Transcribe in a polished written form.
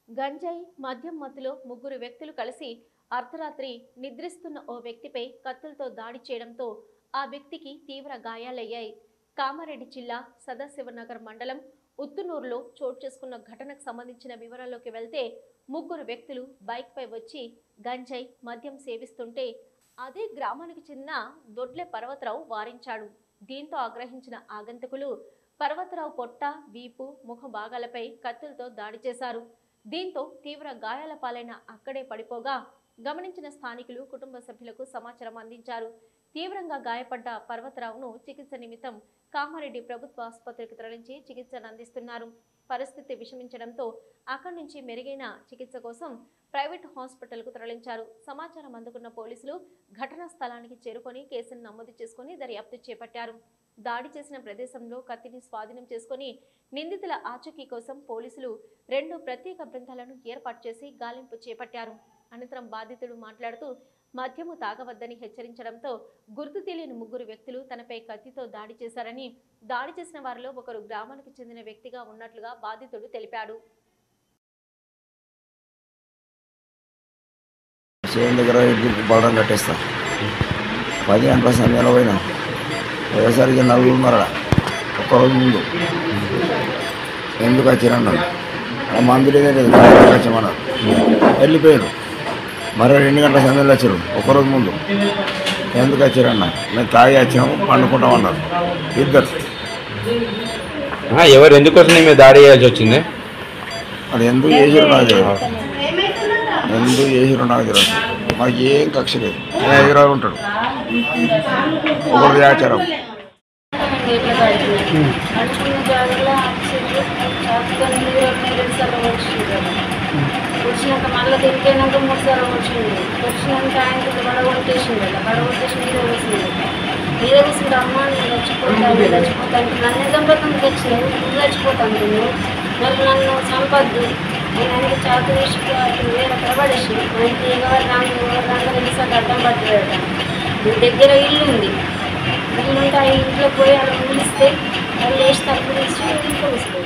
గంజాయి మద్యం మత్తులో ముగ్గురు వ్యక్తులు కలిసి అర్ధరాత్రి నిద్రిస్తున్న ఓ వ్యక్తిపై కత్తులతో దాడి చేయడంతో ఆ వ్యక్తికి తీవ్ర గాయాలయ్యాయి. కామారెడ్డి జిల్లా సదాశివనగర్ మండలం ఉత్తునూరులో చోటు చేసుకున్న ఘటనకు సంబంధించిన వివరాల్లోకి వెళ్తే ముగ్గురు వ్యక్తులు బైక్పై వచ్చి గంజాయి మద్యం సేవిస్తుంటే అదే గ్రామానికి చెందిన దొడ్లె పర్వతరావు వారించాడు. దీంతో ఆగ్రహించిన ఆగంతకులు పర్వతరావు పొట్ట, వీపు, ముఖ భాగాలపై కత్తులతో దాడి చేశారు. దీంతో తీవ్ర గాయాల పాలైన అక్కడే పడిపోగా గమనించిన స్థానికులు కుటుంబ సభ్యులకు సమాచారం అందించారు. తీవ్రంగా గాయపడ్డ పర్వతరావును చికిత్స నిమిత్తం కామారెడ్డి ప్రభుత్వ ఆసుపత్రికి తరలించి చికిత్సను అందిస్తున్నారు. పరిస్థితి విషమించడంతో అక్కడి నుంచి మెరుగైన చికిత్స కోసం ప్రైవేట్ హాస్పిటల్కు తరలించారు. సమాచారం అందుకున్న పోలీసులు ఘటనా స్థలానికి చేరుకొని కేసును నమోదు చేసుకుని దర్యాప్తు చేపట్టారు. దాడి చేసిన ప్రదేశంలో కత్తిని స్వాధీనం చేసుకుని నిందితుల ఆచూకీ కోసం పోలీసులు 2 ప్రత్యేక బృందాలను ఏర్పాటు చేసి గాలింపు చేపట్టారు. అనంతరం బాధితుడు మాట్లాడుతూ మద్యము తాగవద్దని హెచ్చరించడంతో గుర్తు తెలియని ముగ్గురు వ్యక్తులు తనపై కత్తితో దాడి చేశారని, దాడి చేసిన వారిలో ఒకరు గ్రామానికి చెందిన వ్యక్తిగా ఉన్నట్లుగా బాధితుడు తెలిపాడు. పోయేసరికి నలుగురున్నర ఒక్కరోజు ముందు ఎందుకు వచ్చిరన్నాడు. మందు లేదే వచ్చామన్నారు, వెళ్ళిపోయారు. మరో 2 గంటల సమయంలో వచ్చారు. ఒక్కరోజు ముందు ఎందుకు వచ్చారన్న, మేము తాగి వచ్చాము పండుకుంటామన్నారు ఇద్దరు. ఎవరు ఎందుకోసం మేము దాడి చేయాల్సి వచ్చింది? అది ఎందుకు చేసారు నాకు తెలియదు, ఎందుకు చేసారు నాకు తెలియదు. మాకు ఏం కక్ష లేదు. హైదరాబాద్ ఉంటాడు ఒకటి ఆచారం. వచ్చినాక మళ్ళీ తిరిగినాక 3 సార్లు వచ్చింది. వచ్చినాక ఆయనకి గడగొట్టేసింది. గడగొట్టేసి మీద వేసింది. మీద వేసింది. అమ్మ నేను చచ్చిపోతాను చచ్చిపోతాను నన్ను చంపతాను తెచ్చినావు, నువ్వు చచ్చిపోతాను నువ్వు, మరి నన్ను చంపద్దు. నేను అన్ని చాకు వేసి వేరే కనబడేసి ఆయనకి ఎవరు రాంగా వెళ్ళిసారి అడ్డం పట్టలేట. దగ్గర ఇల్లు ఉంది. ఇల్లు ఉంటే ఆ ఇంట్లో పోయి అలా పిలిస్తే వాళ్ళు వేసి తలుపు తీసి ఇంట్లో వస్తుంది.